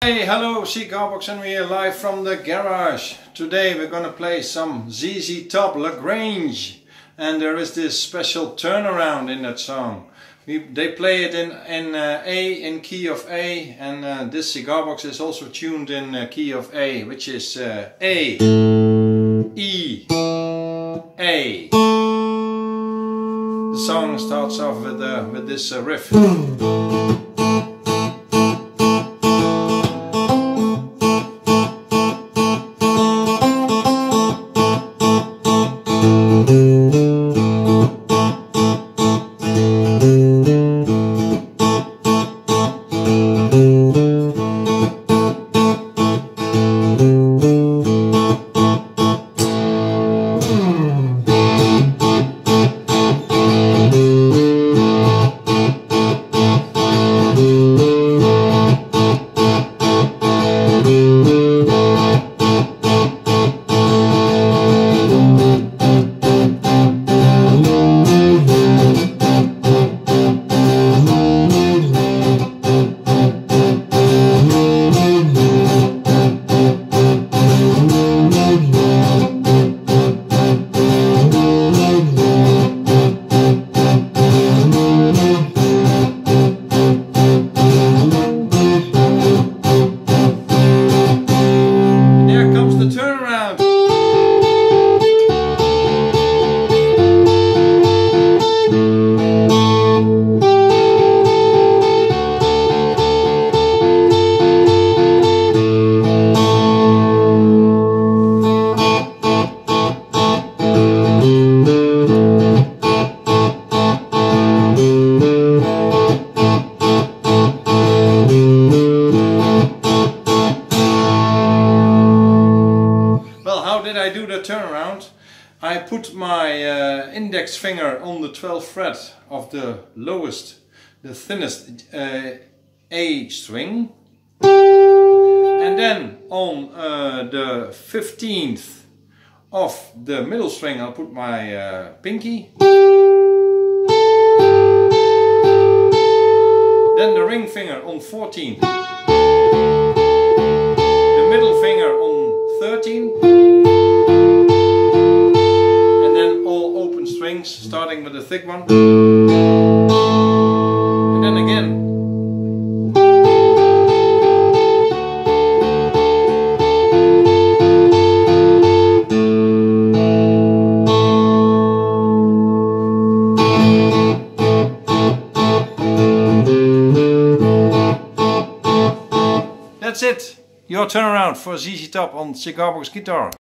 Hey, hello, Cigarbox, and we're live from the garage. Today we're gonna play some ZZ Top Lagrange, and there is this special turnaround in that song. They play it in A, in key of A, and this Cigarbox is also tuned in key of A, which is A, E, A. The song starts off with this riff. Turnaround. I put my index finger on the 12th fret of the lowest, the thinnest A string, and then on the 15th of the middle string I'll put my pinky, then the ring finger on 14th, the middle finger on 13th, strings, starting with the thick one, and then again. That's it, your turnaround for ZZ Top on Cigarbox guitar.